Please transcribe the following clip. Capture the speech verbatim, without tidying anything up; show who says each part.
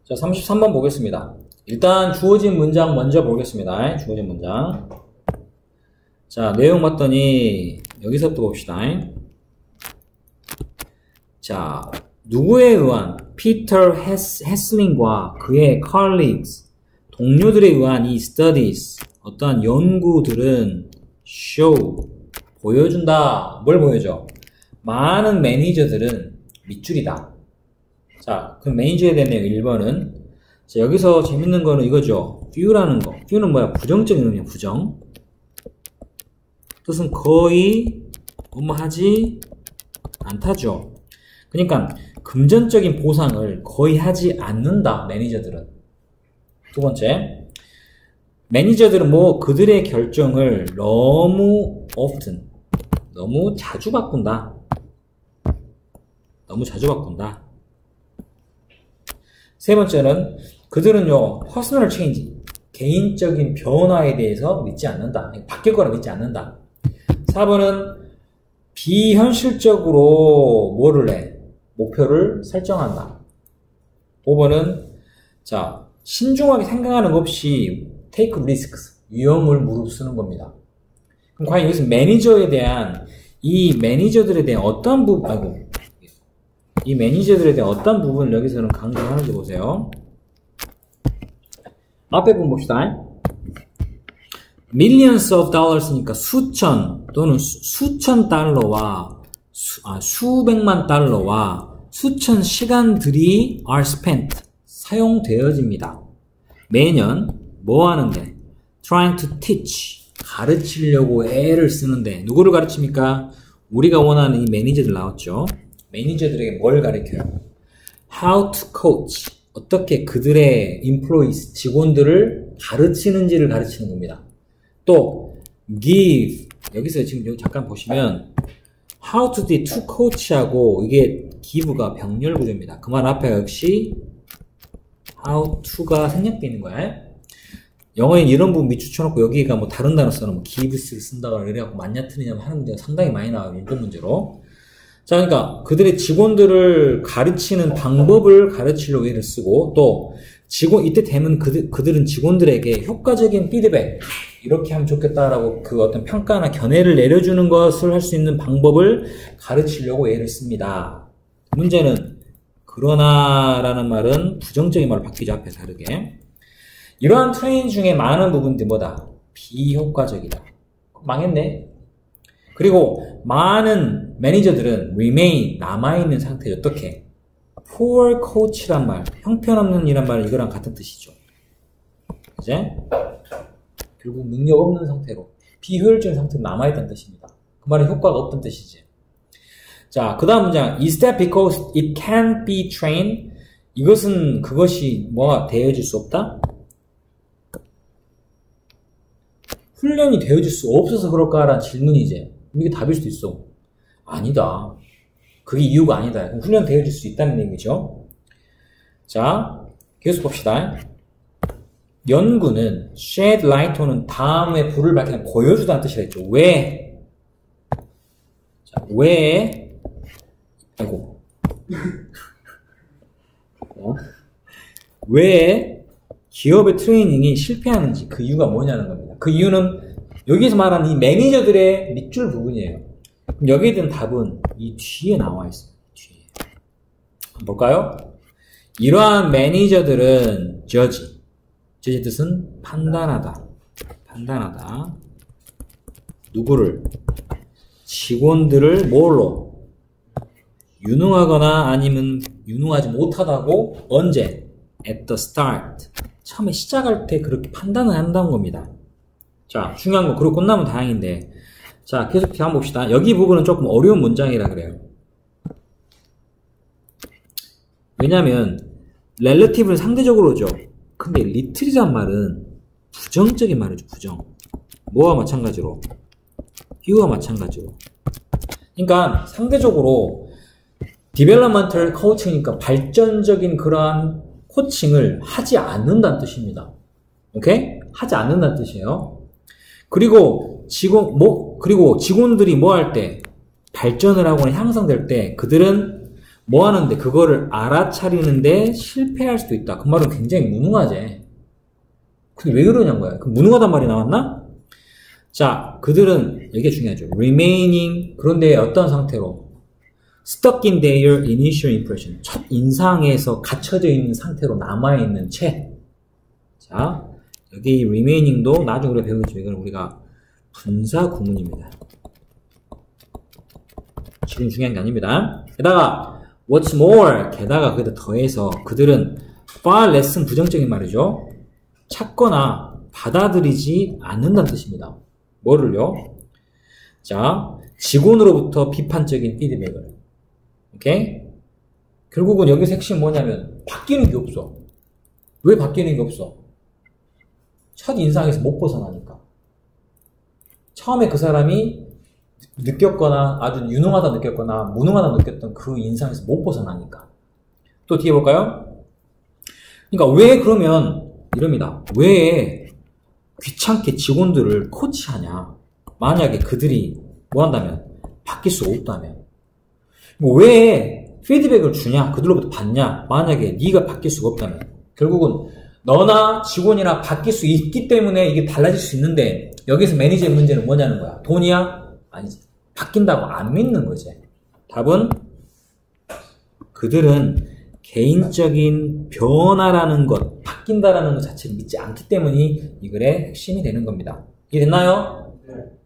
Speaker 1: 자, 삼십삼 번 보겠습니다. 일단 주어진 문장 먼저 보겠습니다. 주어진 문장. 자, 내용 봤더니 여기서부터 봅시다. 자, 누구에 의한 피터 해슬링과 그의 colleagues, 동료들에 의한 이 studies, 어떠한 연구들은 show, 보여준다. 뭘 보여줘? 많은 매니저들은 밑줄이다. 자, 그럼 매니저에 대한 내용 일 번은 자, 여기서 재밌는 거는 이거죠. few라는 거. few는 뭐야? 부정적인 의미야, 부정. 뜻은 거의 뭐뭐하지 않다죠. 그러니까 금전적인 보상을 거의 하지 않는다. 매니저들은. 두 번째, 매니저들은 뭐 그들의 결정을 너무 often, 너무 자주 바꾼다. 너무 자주 바꾼다. 세 번째는 그들은요 퍼스널 체인지, 개인적인 변화에 대해서 믿지 않는다. 바뀔 거라 믿지 않는다. 사 번은 비현실적으로 뭐를 해? 목표를 설정한다. 오 번은 자 신중하게 생각하는 것 없이 take risks, 위험을 무릅쓰는 겁니다. 그럼 과연 여기서 매니저에 대한 이 매니저들에 대한 어떤 부분, 아이고, 이 매니저들에 대한 어떤 부분을 여기서는 강조하는지 보세요. 앞에 부분 봅시다. millions of dollars니까 수천 또는 수, 수천 달러와 수, 아, 수백만 달러와 수천 시간들이 are spent, 사용되어집니다. 매년 뭐 하는데? trying to teach, 가르치려고 애를 쓰는데 누구를 가르칩니까? 우리가 원하는 이 매니저들 나왔죠. 매니저들에게 뭘 가르쳐요? how to coach, 어떻게 그들의 employees, 직원들을 가르치는지를 가르치는 겁니다. 또 give, 여기서 지금 여기 잠깐 보시면 how to do to coach하고 이게 give가 병렬 구조입니다. 그 말 앞에 역시 how to가 생략되어 있는 거야. 영어에 이런 부분 밑줄 쳐놓고 여기가 뭐 다른 단어 써는 뭐 gives를 쓴다거나 이래갖고 맞냐 틀리냐 하는 문제가 상당히 많이 나와요. 인권 문제로. 자, 그러니까 그들의 직원들을 가르치는 방법을 가르치려고 애를 쓰고 또 직원, 이때 되면 그들, 그들은 직원들에게 효과적인 피드백, 이렇게 하면 좋겠다라고 그 어떤 평가나 견해를 내려주는 것을 할 수 있는 방법을 가르치려고 애를 씁니다. 문제는 그러나 라는 말은 부정적인 말로 바뀌죠. 앞에 다르게. 이러한 트레이닝 중에 많은 부분들이 뭐다? 비효과적이다. 망했네. 그리고 많은 매니저들은 remain, 남아있는 상태죠. 어떻게? poor coach란 말, 형편없는 이란 말은 이거랑 같은 뜻이죠. 이제 결국 능력 없는 상태로, 비효율적인 상태로 남아있다는 뜻입니다. 그 말은 효과가 없다는 뜻이지. 자, 그 다음 문장. Is that because it can't be trained? 이것은 그것이 뭐가 되어질 수 없다? 훈련이 되어질 수 없어서 그럴까라는 질문이지. 이게 답일 수도 있어. 아니다. 그게 이유가 아니다. 그럼 훈련 되어질 수 있다는 얘기죠. 자, 계속 봅시다. 연구는 shed light on은 다음에 불을 밝히는 보여주다는 뜻이라 했죠. 왜? 자, 왜? 아이고. 어? 왜 기업의 트레이닝이 실패하는지 그 이유가 뭐냐는 겁니다. 그 이유는 여기서 말하는 이 매니저들의 밑줄 부분이에요. 그럼 여기에 대한 답은 이 뒤에 나와 있어요. 뒤에. 한번 볼까요? 이러한 매니저들은 judge. judge의 뜻은 판단하다. 판단하다. 누구를? 직원들을 뭘로? 유능하거나 아니면 유능하지 못하다고 언제? at the start. 처음에 시작할 때 그렇게 판단을 한다는 겁니다. 자, 중요한 거, 그리고 끝나면 다행인데. 자, 계속 한번 봅시다. 여기 부분은 조금 어려운 문장이라 그래요. 왜냐면, relative는 상대적으로죠. 근데 little이란 말은 부정적인 말이죠, 부정. 뭐와 마찬가지로? few와 마찬가지로. 그러니까, 상대적으로, developmental coaching이니까 발전적인 그러한 코칭을 하지 않는다는 뜻입니다. 오케이? 하지 않는다는 뜻이에요. 그리고 직원, 뭐, 그리고 직원들이 뭐 할 때, 발전을 하거나 향상될 때, 그들은 뭐 하는데 그거를 알아차리는데 실패할 수도 있다. 그 말은 굉장히 무능하지. 근데 왜 그러냐는 거야. 그 무능하단 말이 나왔나? 자, 그들은 이게 중요하죠. remaining 그런데 어떤 상태로? stuck in their initial impression. 첫 인상에서 갇혀져 있는 상태로 남아있는 채. 자, 여기 remaining도 나중에 우리가 배우겠지만 이건 우리가 분사 구문입니다. 지금 중요한 게 아닙니다. 게다가 what's more 게다가 거기다 더해서 그들은 far less은 부정적인 말이죠. 찾거나 받아들이지 않는다는 뜻입니다. 뭐를요? 자, 직원으로부터 비판적인 피드백을. 오케이? 결국은 여기서 핵심 뭐냐면 바뀌는 게 없어. 왜 바뀌는 게 없어? 첫 인상에서 못 벗어나니까. 처음에 그 사람이 느꼈거나 아주 유능하다 느꼈거나 무능하다 느꼈던 그 인상에서 못 벗어나니까. 또 뒤에 볼까요? 그러니까 왜 그러면 이럽니다. 왜 귀찮게 직원들을 코치하냐? 만약에 그들이 뭐 한다면 바뀔 수 없다면 뭐 왜 피드백을 주냐? 그들로부터 받냐? 만약에 네가 바뀔 수가 없다면 결국은 너나 직원이나 바뀔 수 있기 때문에 이게 달라질 수 있는데 여기서 매니저의 문제는 뭐냐는 거야. 돈이야? 아니지. 바뀐다고 안 믿는 거지. 답은 그들은 개인적인 변화라는 것, 바뀐다라는 것 자체를 믿지 않기 때문이 이 글의 핵심이 되는 겁니다. 이해됐나요? 네.